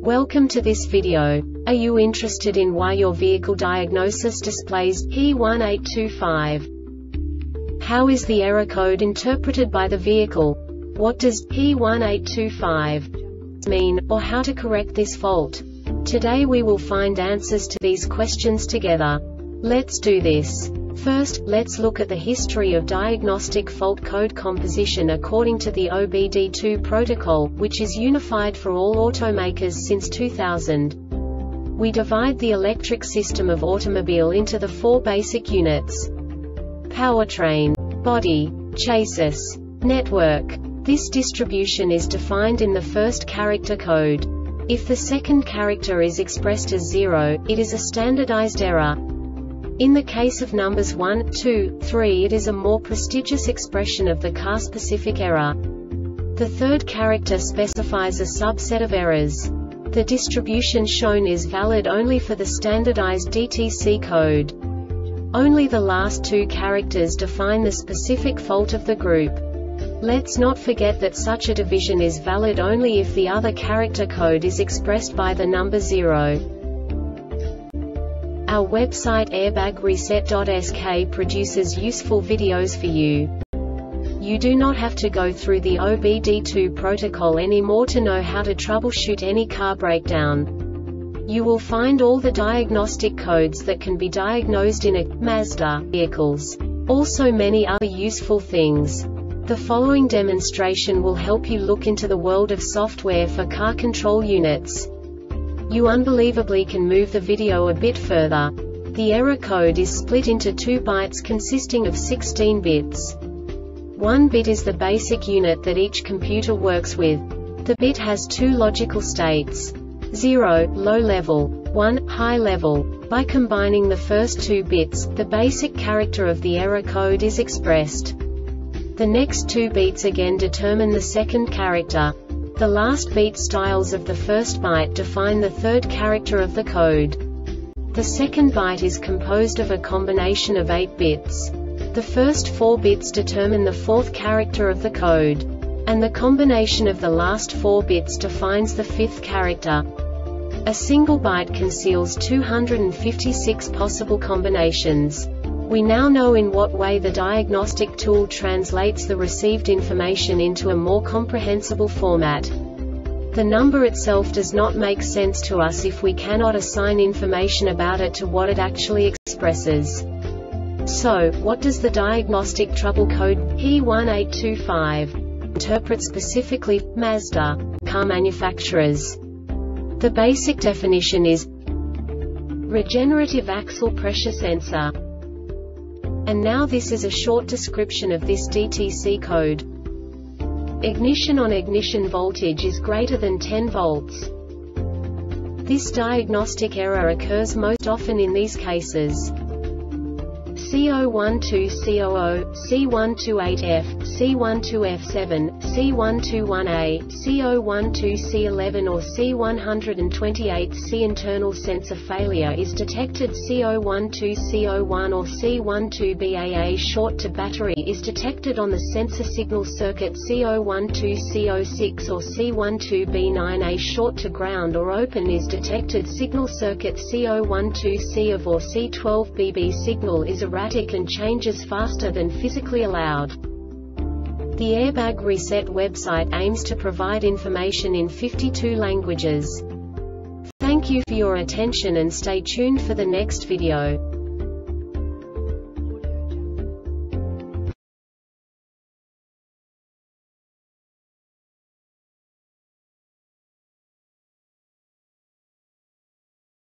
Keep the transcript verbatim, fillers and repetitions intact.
Welcome to this video. Are you interested in why your vehicle diagnosis displays P one eight two five? How is the error code interpreted by the vehicle? What does P one eight two five mean, or how to correct this fault? Today we will find answers to these questions together. Let's do this. First, let's look at the history of diagnostic fault code composition according to the O B D two protocol, which is unified for all automakers since two thousand. We divide the electric system of automobile into the four basic units: powertrain, body, chassis, network. This distribution is defined in the first character code. If the second character is expressed as zero, it is a standardized error. In the case of numbers one, two, three, it is a more prestigious expression of the car-specific error. The third character specifies a subset of errors. The distribution shown is valid only for the standardized D T C code. Only the last two characters define the specific fault of the group. Let's not forget that such a division is valid only if the other character code is expressed by the number zero. Our website airbag reset dot S K produces useful videos for you. You do not have to go through the O B D two protocol anymore to know how to troubleshoot any car breakdown. You will find all the diagnostic codes that can be diagnosed in a Mazda vehicles. Also many other useful things. The following demonstration will help you look into the world of software for car control units. You unbelievably can move the video a bit further. The error code is split into two bytes consisting of sixteen bits. One bit is the basic unit that each computer works with. The bit has two logical states: zero, low level, one, high level. By combining the first two bits, the basic character of the error code is expressed. The next two bits again determine the second character. The last beat styles of the first byte define the third character of the code. The second byte is composed of a combination of eight bits. The first four bits determine the fourth character of the code. And the combination of the last four bits defines the fifth character. A single byte conceals two hundred fifty-six possible combinations. We now know in what way the diagnostic tool translates the received information into a more comprehensible format. The number itself does not make sense to us if we cannot assign information about it to what it actually expresses. So, what does the diagnostic trouble code P one eight two five interpret specifically for Mazda car manufacturers? The basic definition is regenerative axle pressure sensor. And now this is a short description of this D T C code. Ignition on ignition voltage is greater than ten volts. This diagnostic error occurs most often in these cases: C zero one two C zero zero, C one two eight F, C one two F seven, C one two one A, C zero one two C eleven or C one twenty-eight C. Internal sensor failure is detected. C zero one two C zero one or C one two B A A short to battery is detected on the sensor signal circuit. C zero one two C zero six or C one two B nine A short to ground or open is detected. Signal circuit C zero one two C of or C twelve B B signal is erratic and changes faster than physically allowed. The Airbag Reset website aims to provide information in fifty-two languages. Thank you for your attention and stay tuned for the next video.